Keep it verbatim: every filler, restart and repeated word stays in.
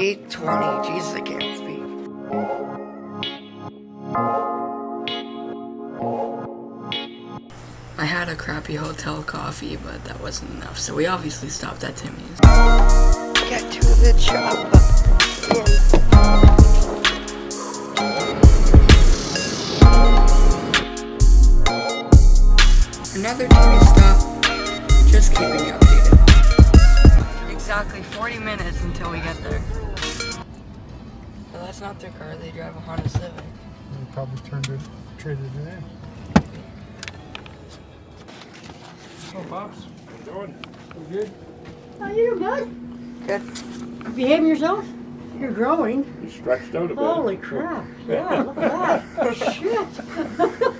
eight twenty. Jesus, I can't speak. I had a crappy hotel coffee, but that wasn't enough, so we obviously stopped at Timmy's. Get to the chopper. Another Timmy's stop. Just keeping you updated. Exactly forty minutes until we get there. Well, that's not their car. They drive a Honda Civic. They probably turned it, traded it in. Oh, Pops, how you doing? You good? Oh, you're good. Good. You behaving yourself? You're growing. You stretched out a bit. Holy crap. Yeah, look at that. Shit.